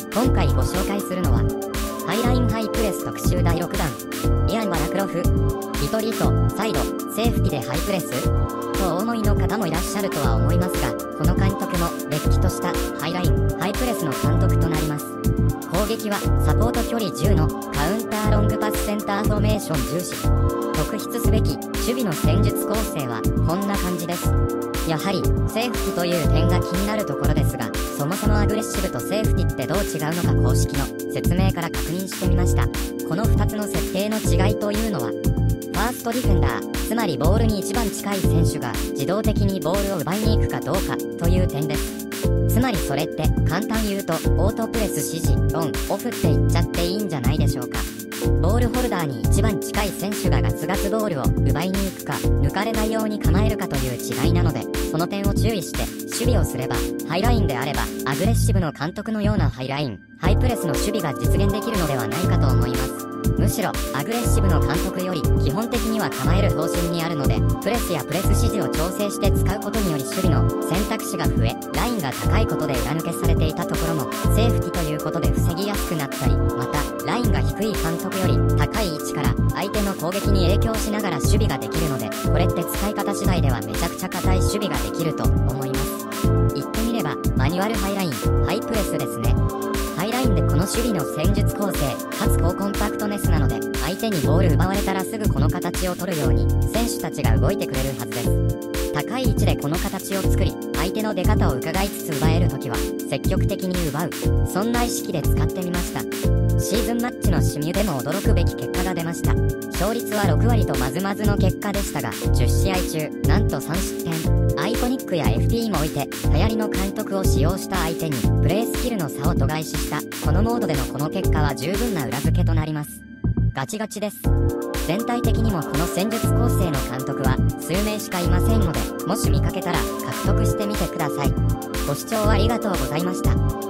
今回ご紹介するのはハイラインハイプレス特集第6弾。イアンはラクロフ、リトリート、サイド、セーフティでハイプレスとお思いの方もいらっしゃるとは思いますが、この監督もれっきとしたハイラインハイプレスの監督となります。攻撃はサポート距離10のカウンターロングパスセンターフォーメーション重視。特筆すべき守備の戦術構成はこんな感じです。やはりセーフティという点が気になるところですが、そもそもアグレッシブとセーフティってどう違うのか公式の説明から確認してみました。この2つの設定の違いというのは、ファーストディフェンダー、つまりボールに一番近い選手が自動的にボールを奪いに行くかどうかという点です。つまりそれって簡単言うとオートプレス指示オンオフって言っちゃっていいんじゃないでしょうか。ボールホルダーに一番近い選手がガツガツボールを奪いに行くか抜かれないように構えるかという違いなので、その点を注意して守備をすれば、ハイラインであればアグレッシブの監督のようなハイラインハイプレスの守備が実現できるのではないかと思います。むしろアグレッシブの監督より基本的には構える方針にあるので、プレスやプレス指示を調整して使うことにより守備の選択肢が増え、ラインが高いことで裏抜けされていたところもセーフティということで防ぎやすくなったり、またラインが低い監督より高い位置から相手の攻撃に影響しながら守備ができるので、これって使い方次第ではめちゃくちゃ硬い守備ができると思います。言ってみればマニュアルハイラインハイプレスですね。ハイラインでこの守備の戦術構成かつ高コンパクトネスなので、相手にボール奪われたらすぐこの形を取るように選手たちが動いてくれるはずです。高い位置でこの形を作り、相手の出方を伺いつつ奪えるときは積極的に奪う、そんな意識で使ってみました。シーズンマッチのシミュでも驚くべき結果が出ました。勝率は6割とまずまずの結果でしたが、10試合中なんと3失点。アイコニックや FP も置いて流行りの監督を使用した相手にプレースキルの差を度外視したこのモードでのこの結果は十分な裏付けとなります。ガチガチです。全体的にもこの戦術構成の監督は数名しかいませんので、もし見かけたら獲得してみてください。ご視聴ありがとうございました。